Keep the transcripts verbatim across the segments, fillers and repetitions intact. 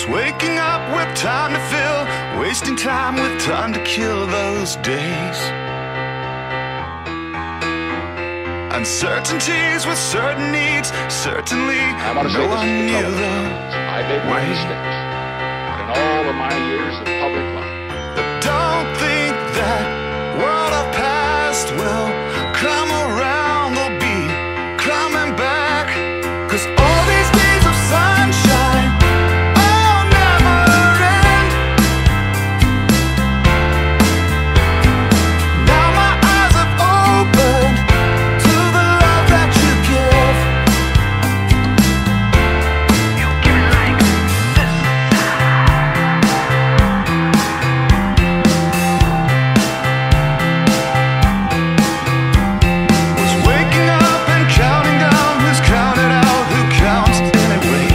Was waking up with time to fill, wasting time with time to kill those days. Uncertainties with certain needs, certainly I want to no say this one to the knew public. the I made my way. mistakes, but in all of my years of public life, But don't think that world of past will come around, they'll be coming back. Cause all these days of sunshine, oh, never end. Now my eyes have opened to the love that you give. You give it like this. Was waking up and counting down who's counted out, who counts anyway.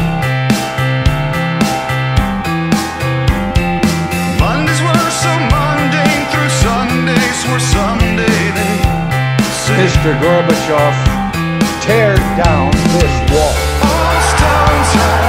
Mondays were so mundane, through Sundays were someday they say. Mister Gorbachev, tear down this wall. All stones have